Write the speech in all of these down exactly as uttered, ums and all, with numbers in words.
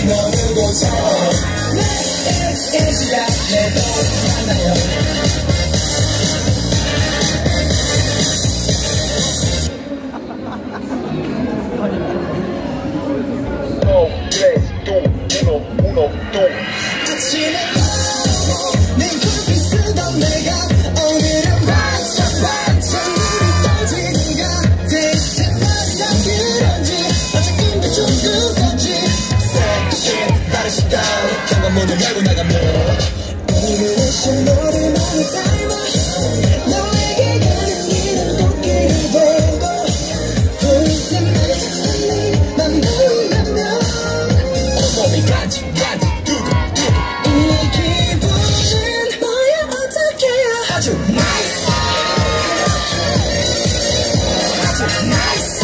너를 보자 내일 시간에 또 만나요. 문을 열고 나가면 이루어진 너를 많이 닮아 너에게 가는 길은 꽃길이 되고 볼 때마다 자꾸 맘 보인다면 온몸이 간직간직 두근두근 이 기분은 뭐야 어떡해 아주 nice 아주 nice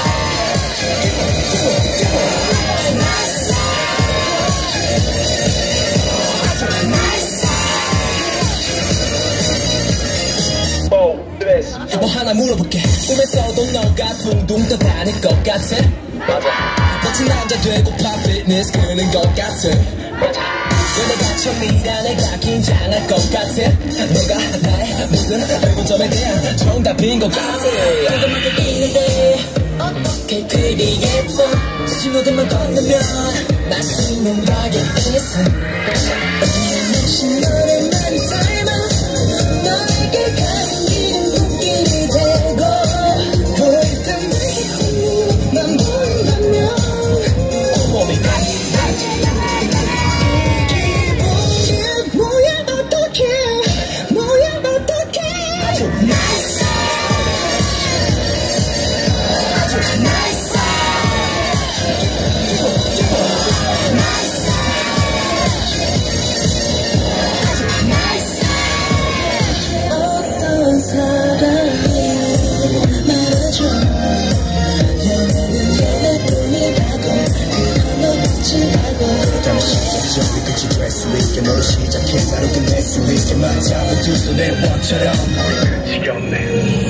뭐 하나 물어볼게. 꿈에서도 너가 둥둥 떠다닐 것 같아. 맞아. 멋진 남자 되고파 피트니스 끄는 것 같아. 맞아. 왜 내가 처음이라 내가 긴장할 것 같아. 너가 나의 모든 의문점에 대한 정답인 것 같아. 궁금한 게 있는데 어떻게 그리 예뻐 친구들만 건너면 맛있는 가게 있어. 혹시 너를 많이 닮아 너에게 가는 길은 꽃길이 되고 볼 때마다 난 보인다면 온몸이 간직간직 이 기분이 뭐야 어떡해 뭐야 어떡해 아주 nice 아주 nice 시작점이 끝이 될 수 있게 너를 시작해 나로 끝낼 수 있게 맞잡은 두 손의 원처럼 끝이 없네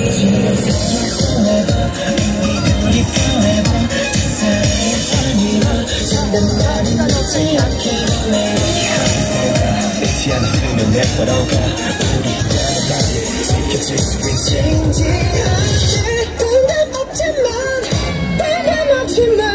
우리 forever 사랑의 아니라 장난만이 늦지 않기로 해 잊지 않았으면 내 서로가 우리 나를 지켜줄 수 있지 진지하실 땐 없지만 내가 없지만